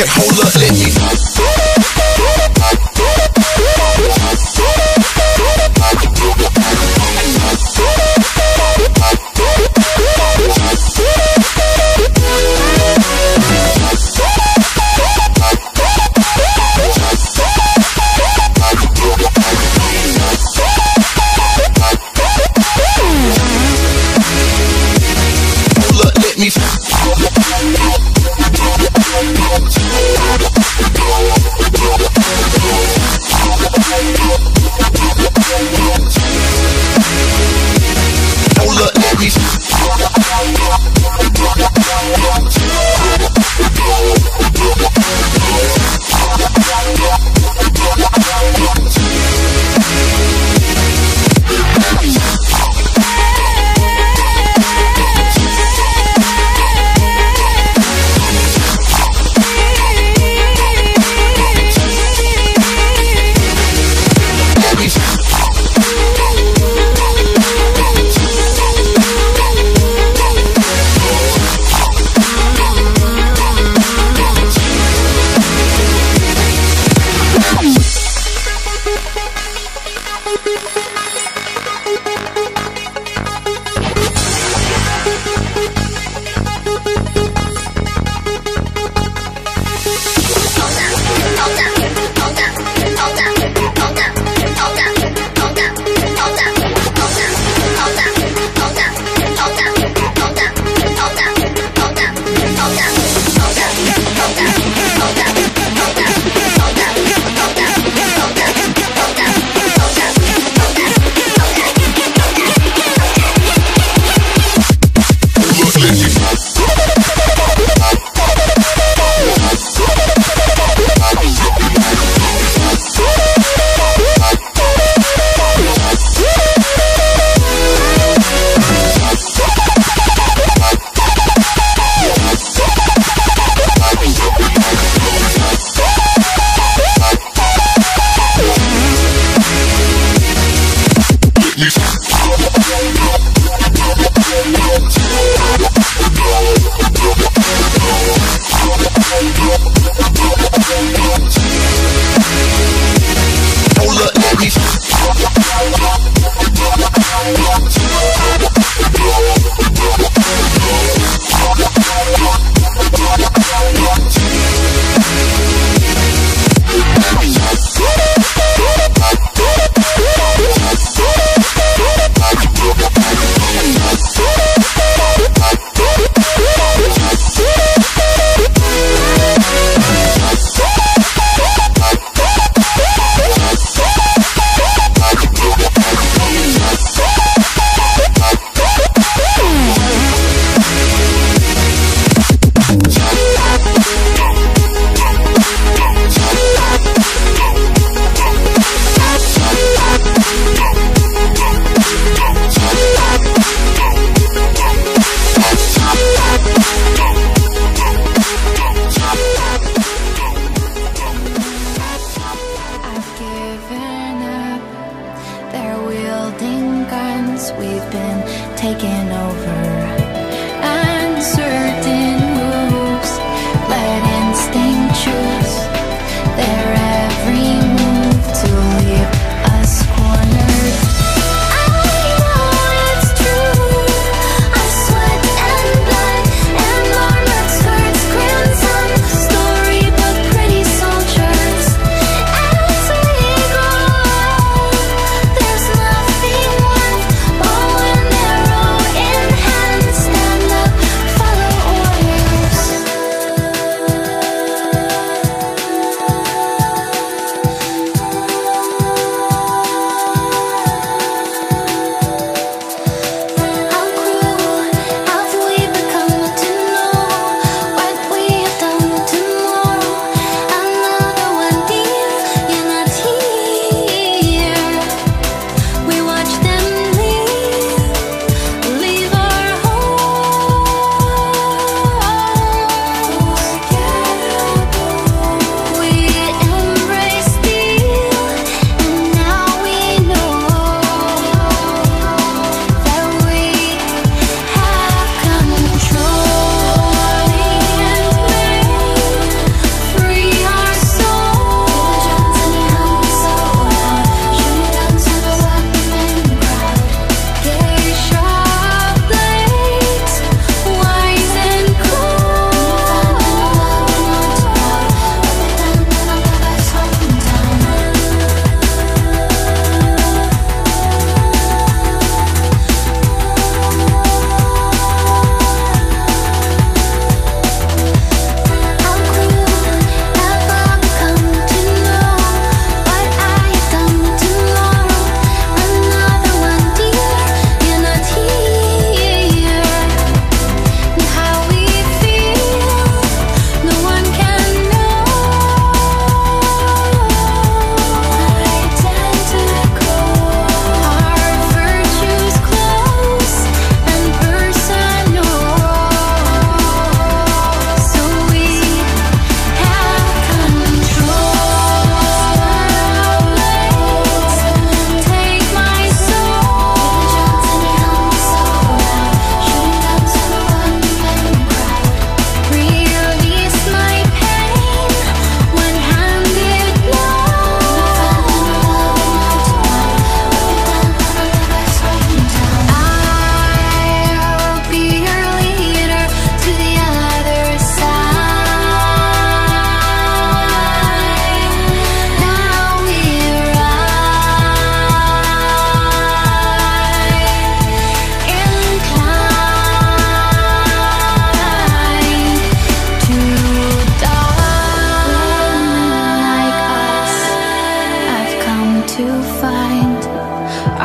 hold up, let me. taking over. Uncertain moves, let instinct choose their every move to leave us cornered. I know it's true, I sweat and blood and armored skirts, crimson storybook pretty soldiers. As we grow, there's nothing left, bow and arrow in hand, stand up, follow orders.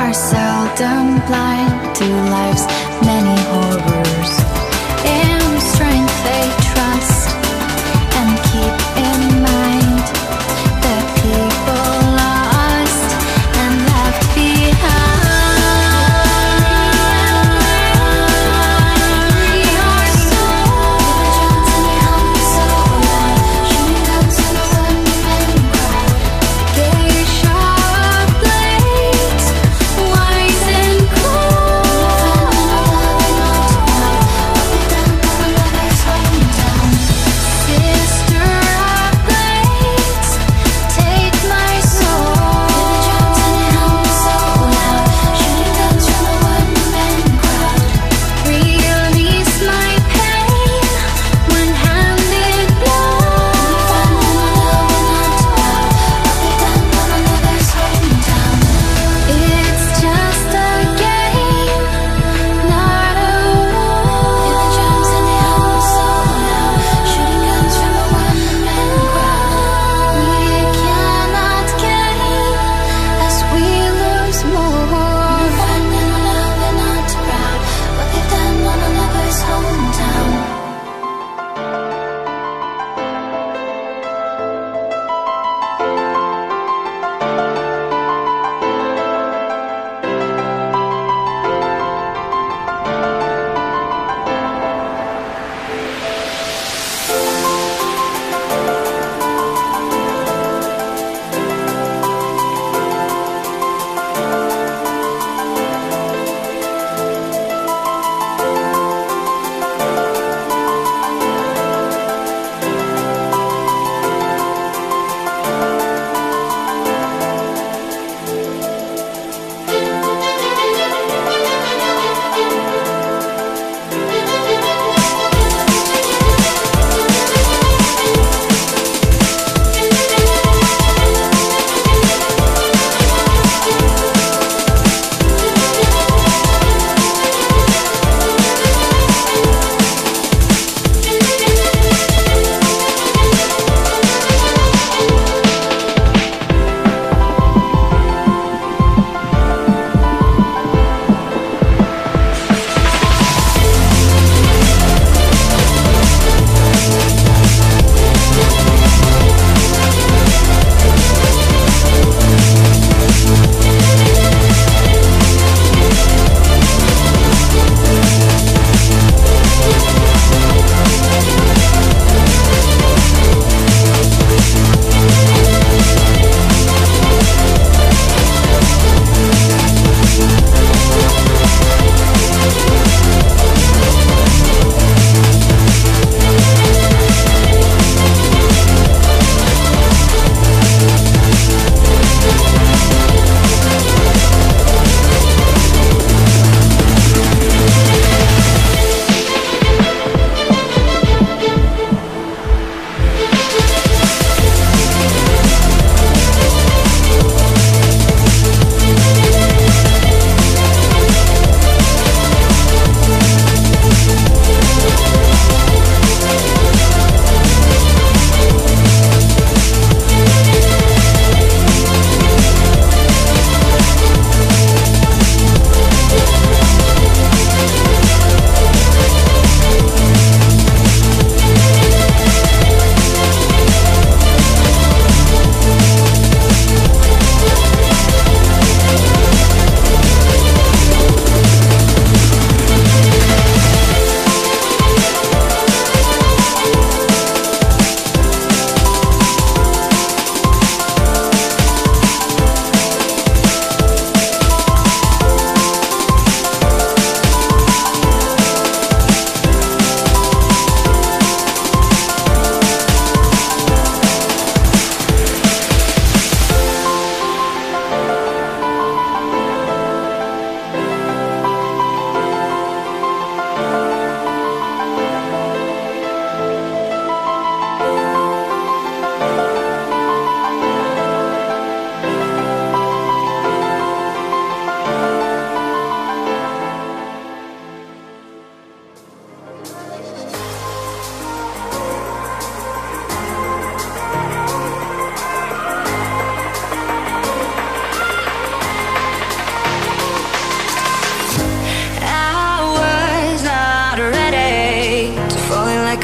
are seldom blind to life's many horrors. In strength they trust and keep in mind the people lost and left behind. Your soul shooting up to the women crowd. They sharp blades, wise and cold.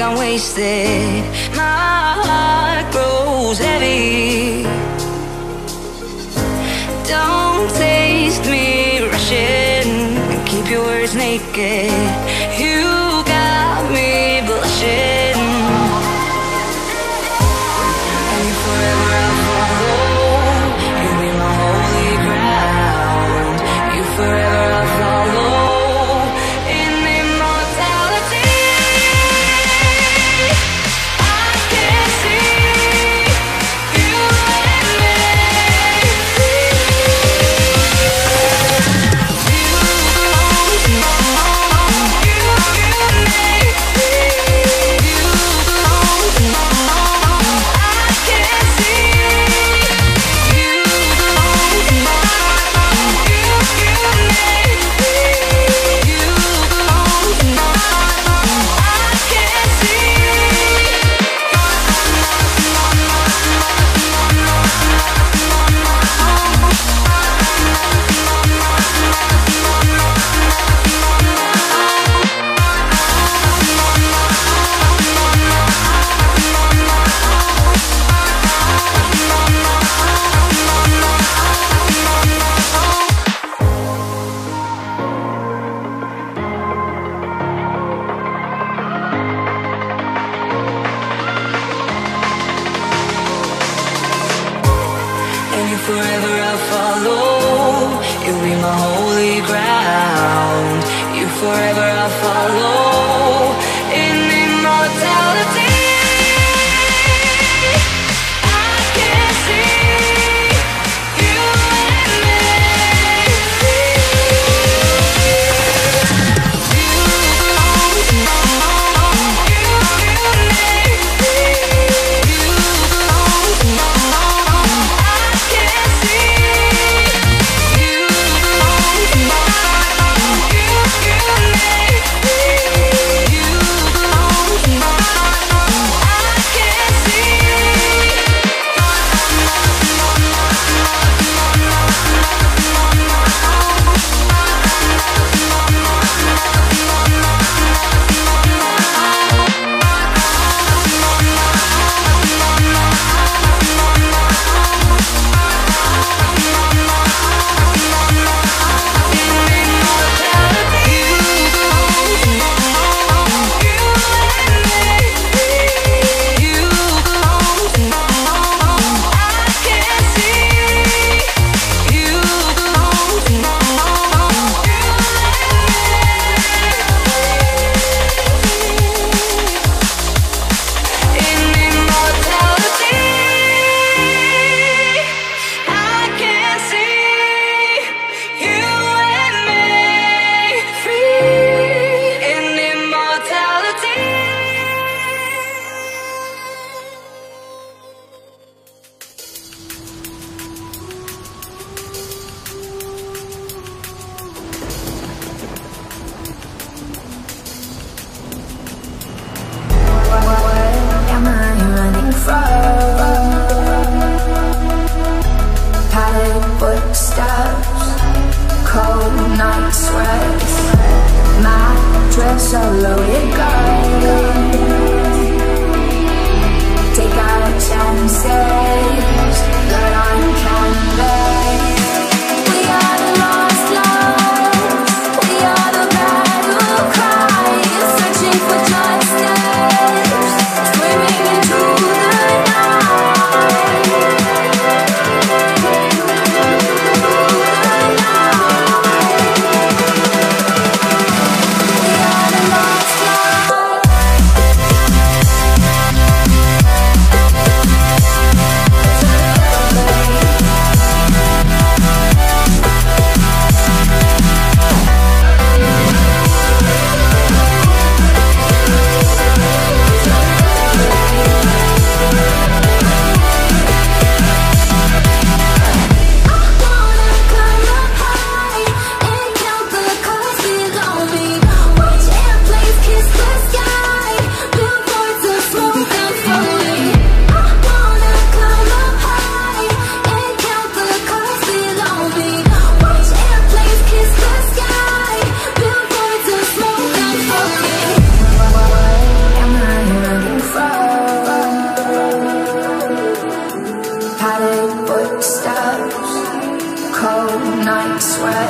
I'm wasted. My heart grows heavy. Don't taste me rushing. Keep your words naked. You got me blushing. And if forever I follow, you'll be my holy ground. You forever I follow in immortality. I can see you and me. You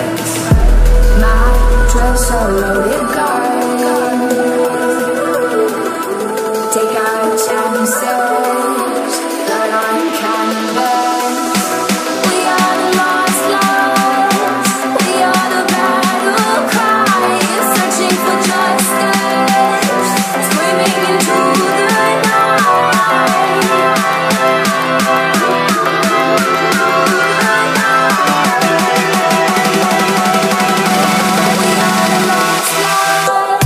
My dress a loaded gun. Take our chances, but I'm coming back. We are the lost loves. We are the battle cry, searching for justice, screaming into the night. We are the lost loves.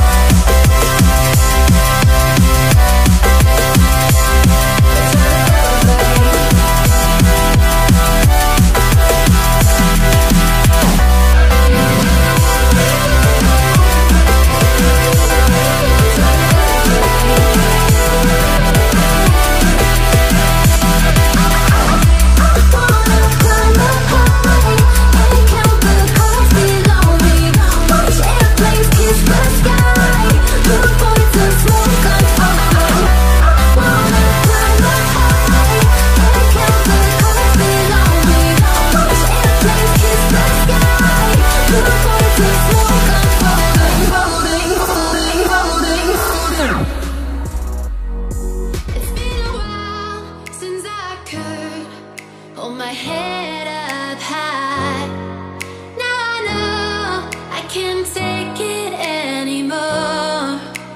It's been a while since I could hold my head up high. Now I know I can't take it anymore.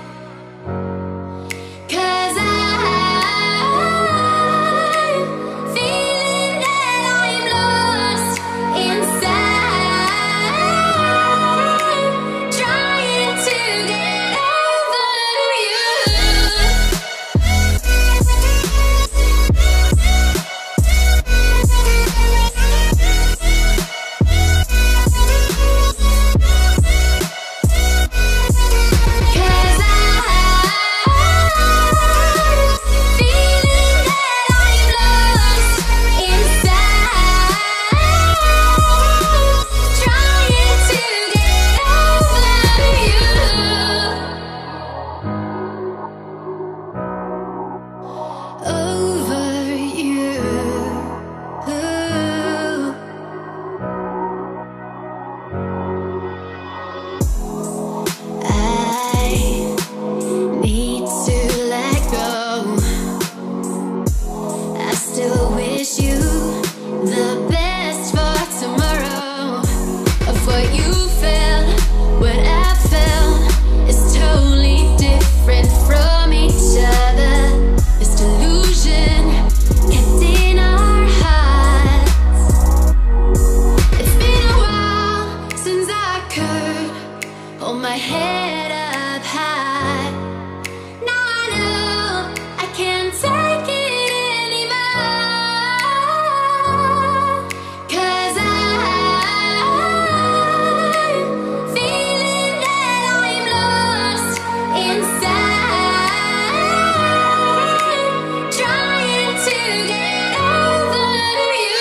'Cause I'm feeling that I'm lost inside, trying to get over you. 'Cause I'm feeling that I'm lost inside, trying to get over you. Over you. I need to let go. I still wish you the best for tomorrow. Of what you felt, what I felt is totally different from each other. This delusion kept in our hearts. It's been a while since I could hold my head up high. Now I know I can't take it anymore. 'Cause I'm feeling that I'm lost inside, trying to get over you.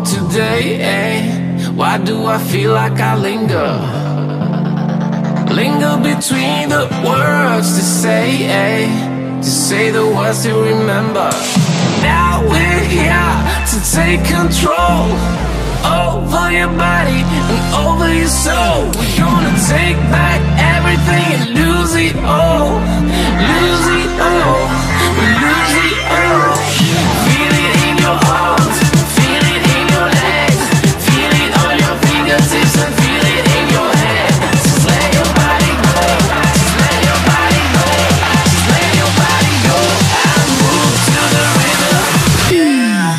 wrong today, why do I feel like I linger? Linger between the words to say the words to remember. Now we're here to take control over your body and over your soul. We're gonna take back everything and lose it all. Lose it all. We lose it all. Feel it in your arms, feel it in your legs, feel it on your fingertips and feel it in your head. Just let your body go, just let your body go, just let your body go and move to the rhythm. Yeah.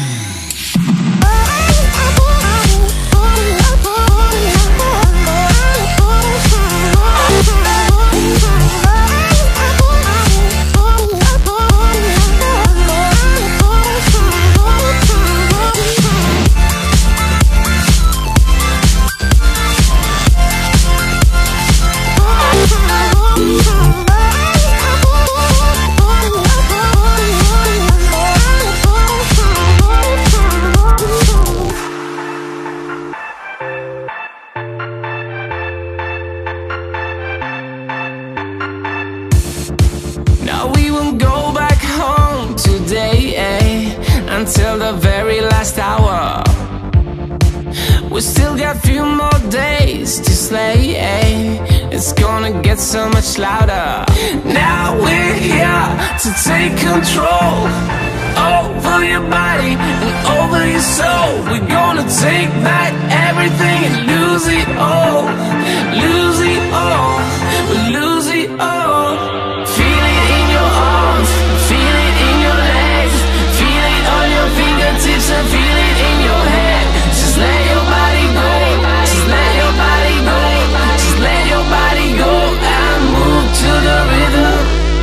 Now we won't go back home today, until the very last hour. We still got few more days to slay, it's gonna get so much louder. Now we're here to take control over your body and over your soul. We're gonna take back everything and lose it all. Lose it all, we lose it all. Feel it in your arms, feel it in your legs, feel it on your fingertips and feel it in your head. Just let your body go, just let your body go, just let your body go and move to the rhythm.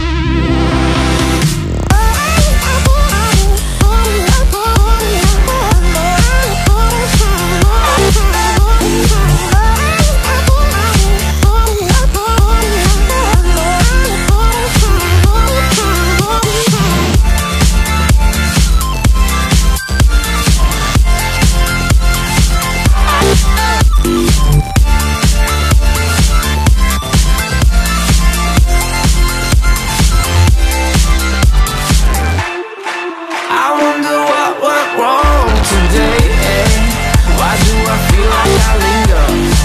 I wonder what went wrong today, why do I feel like I linger?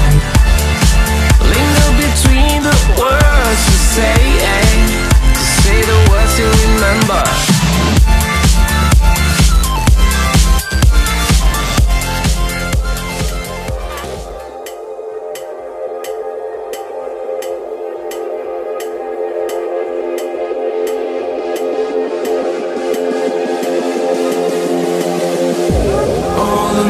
Linger between the words to say the words to remember. All the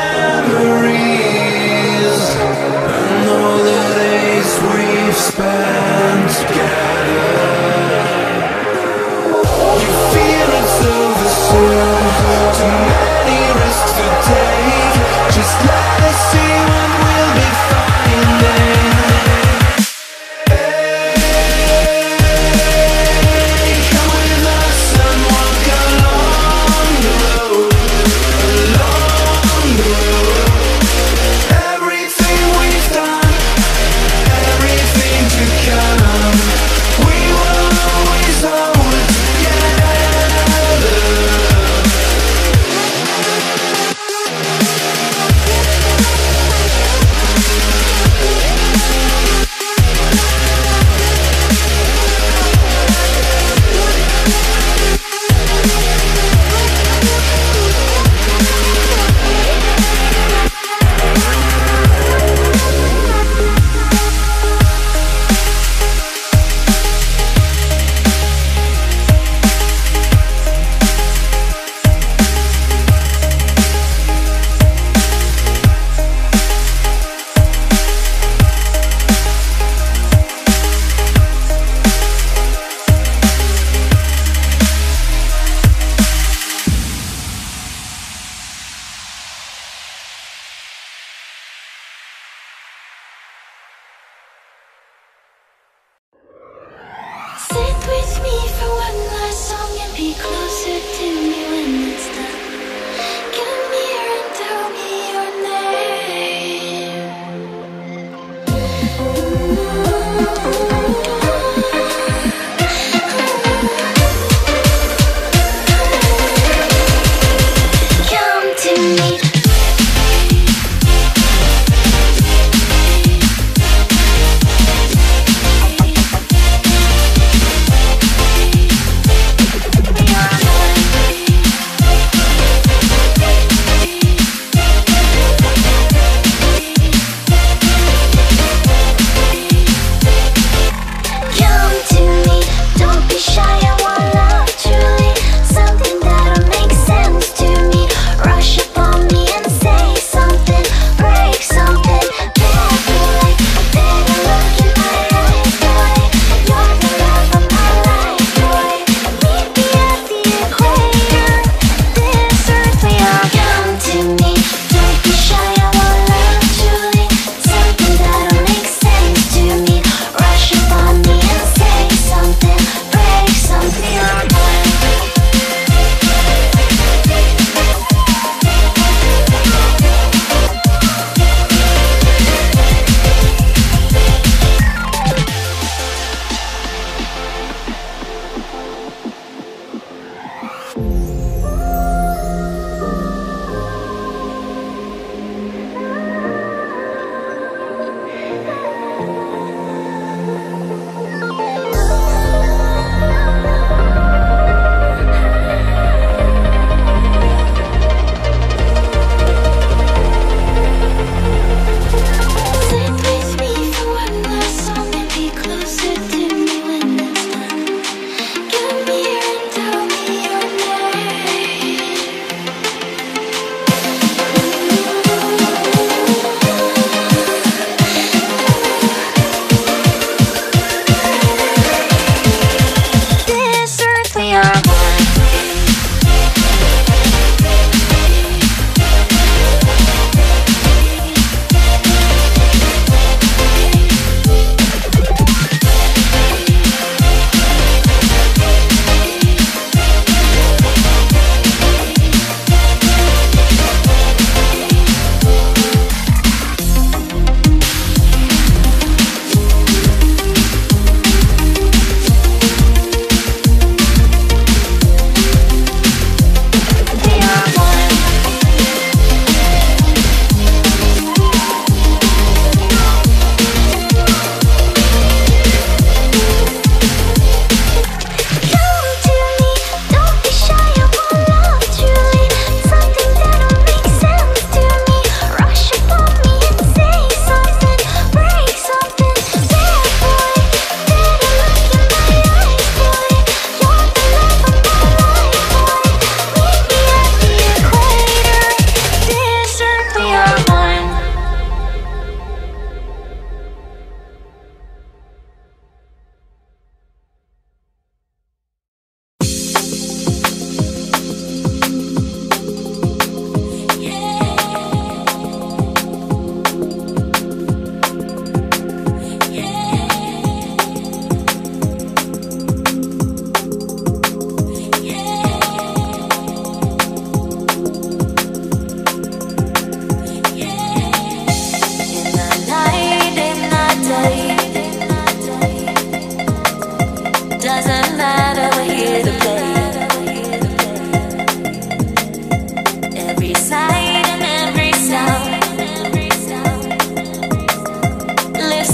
memories and all the days we've spent together. You feel it's over soon, too many risks to take. Just let us see what we'll be finding. Hey, come with us and walk along the road. Along the road.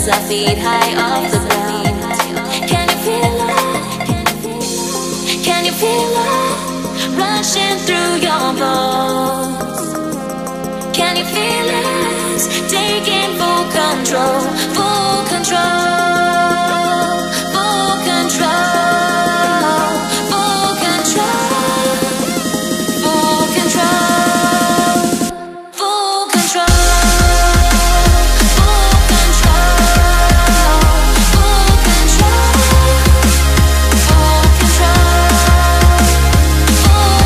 our feet high off the ground. Can you feel it? Can you feel it rushing through your bones? Can you feel us taking full control? Full control. Full control. Full control. Full control. Full control. Full control. Full control. Full control. Full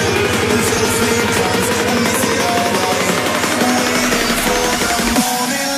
Morning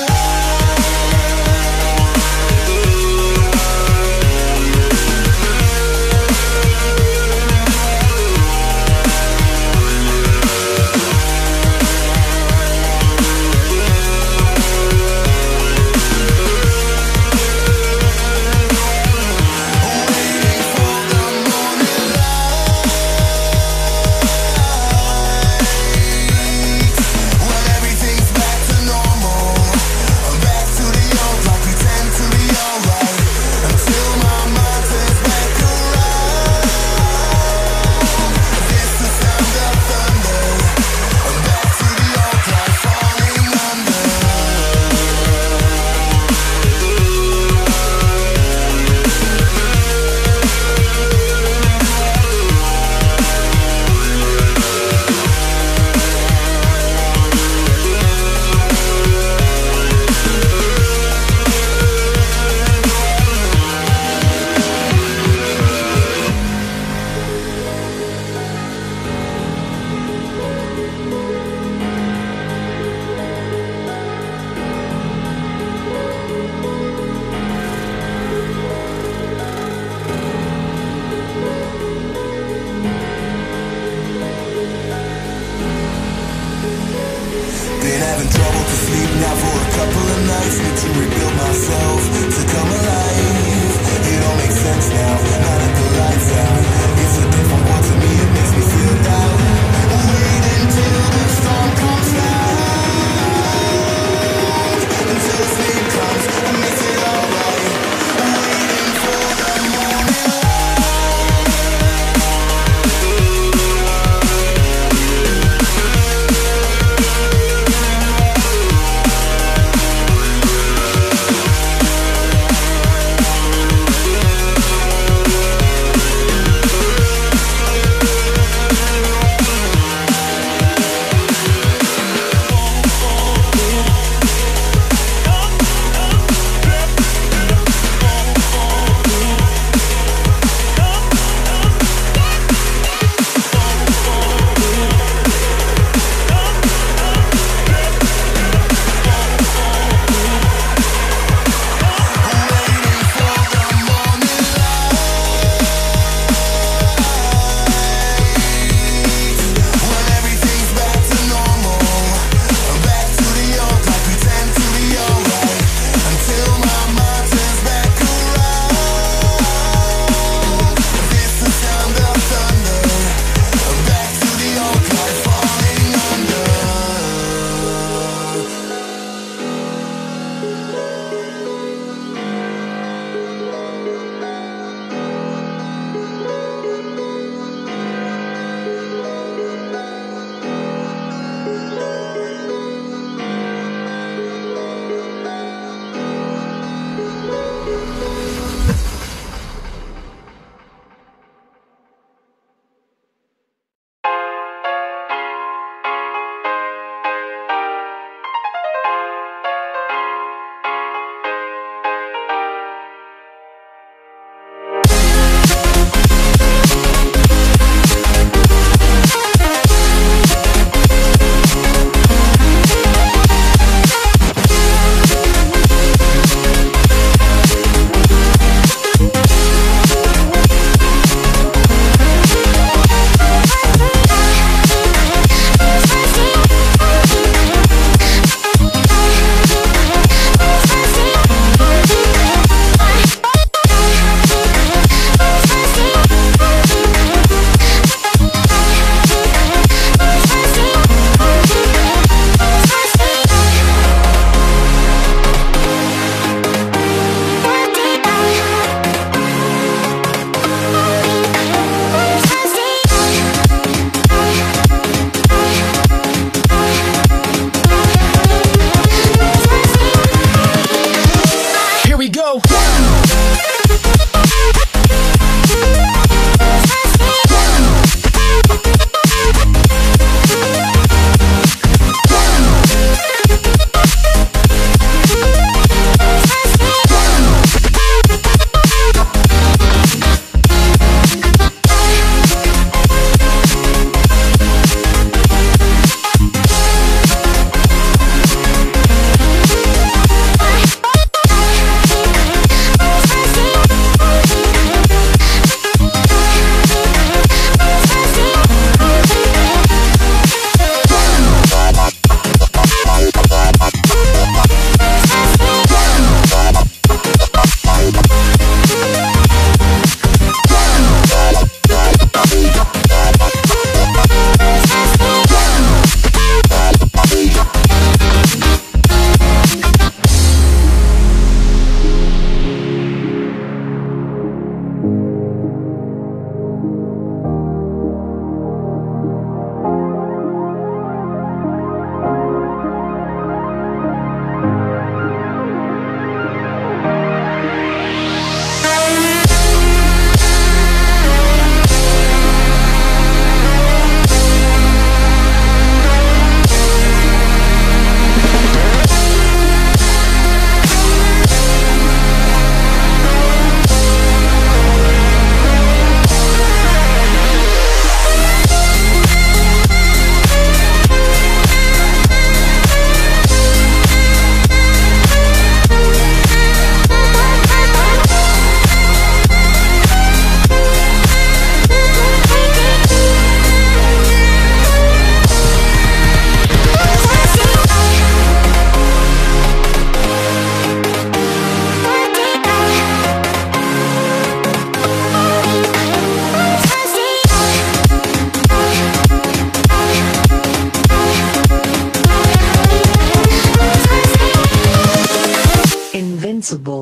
invincible.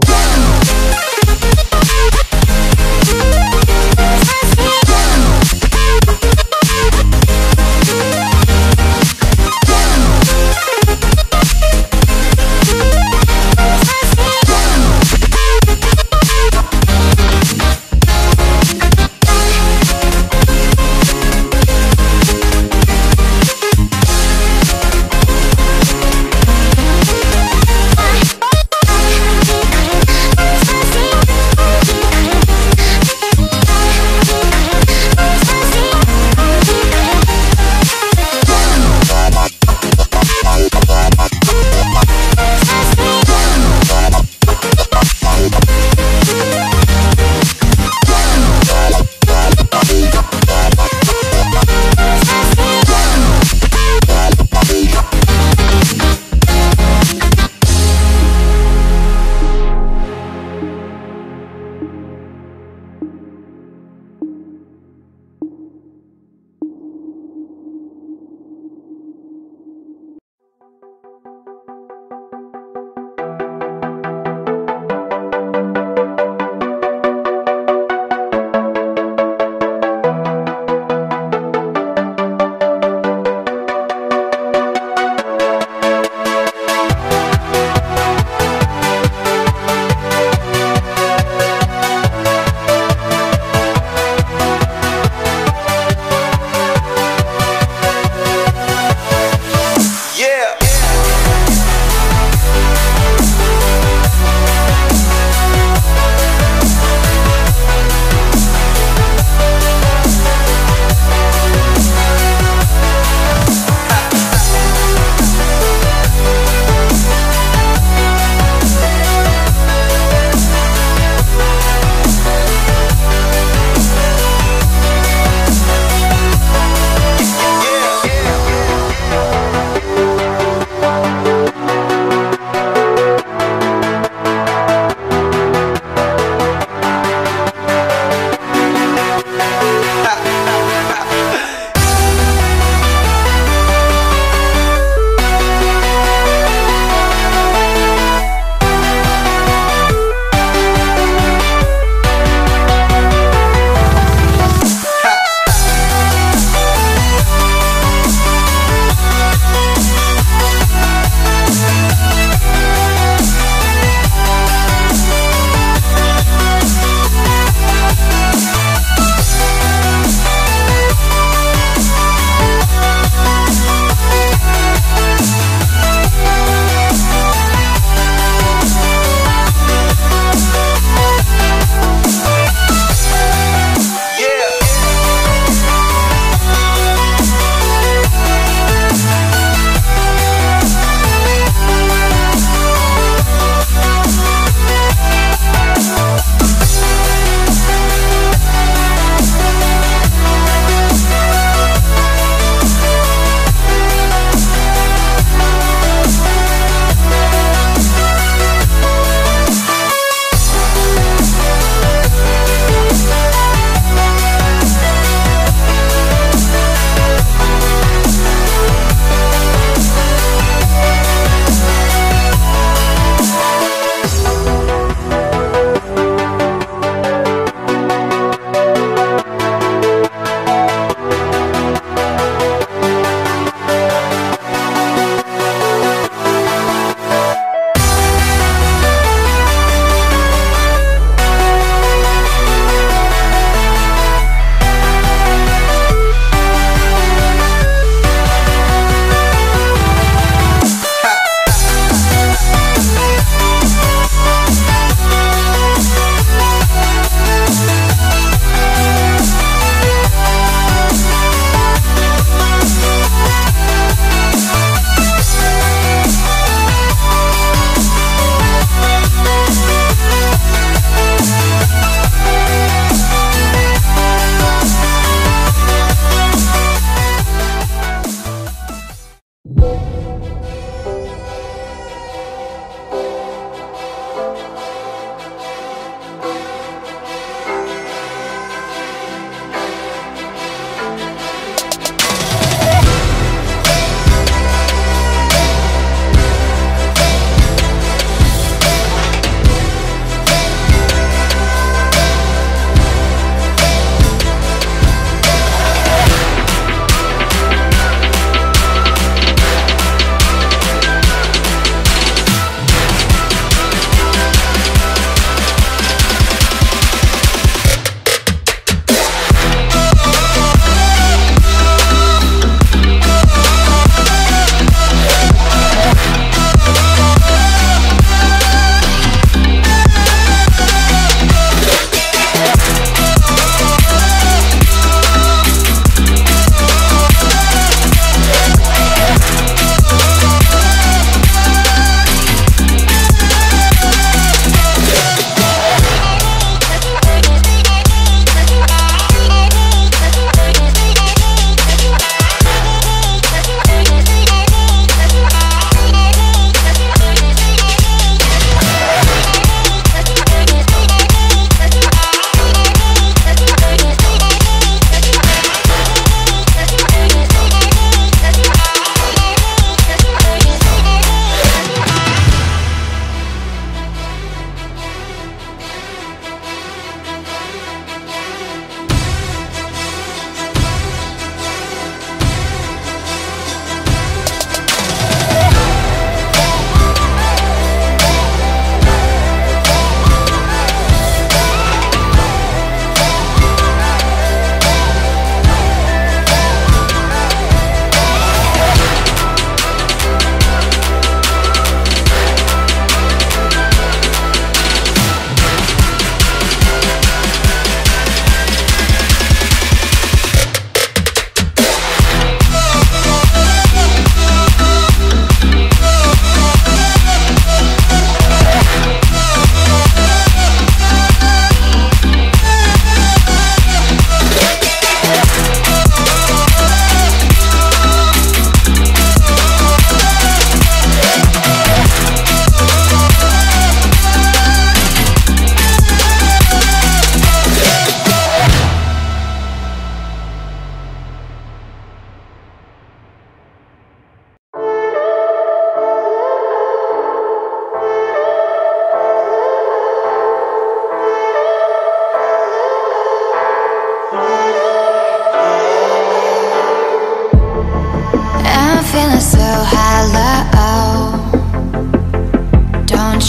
Thank you.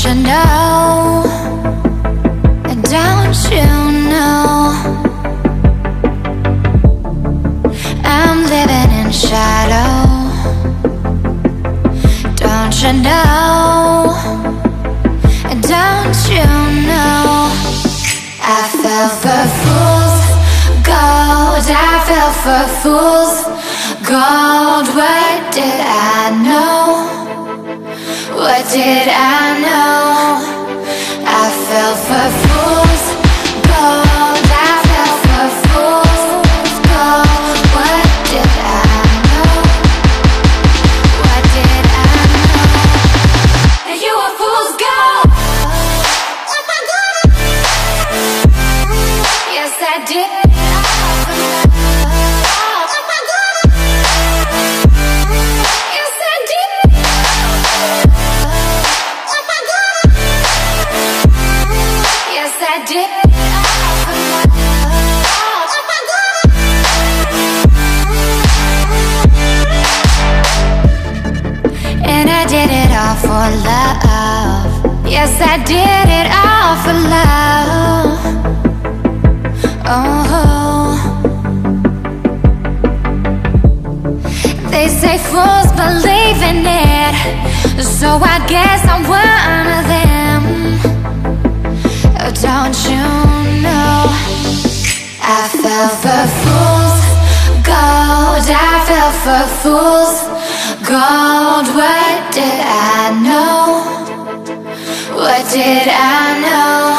you know? Don't you know? I'm living in shadow. Don't you know? Don't you know? I fell for fool's gold. I fell for fool's gold. What did I know? What did I know? I fell for fool's gold. I fell for fool's gold. What did I know? What did I know? You were fool's gold. Yes, I did. Yes, I did. Yes, I did. And I did it all for love. Yes, I did it all for love. Oh, they say fools believe in it, so I guess I'm one of them. Oh, don't you know? I fell for fool's gold. I fell for fool's gold. What did I know? What did I know?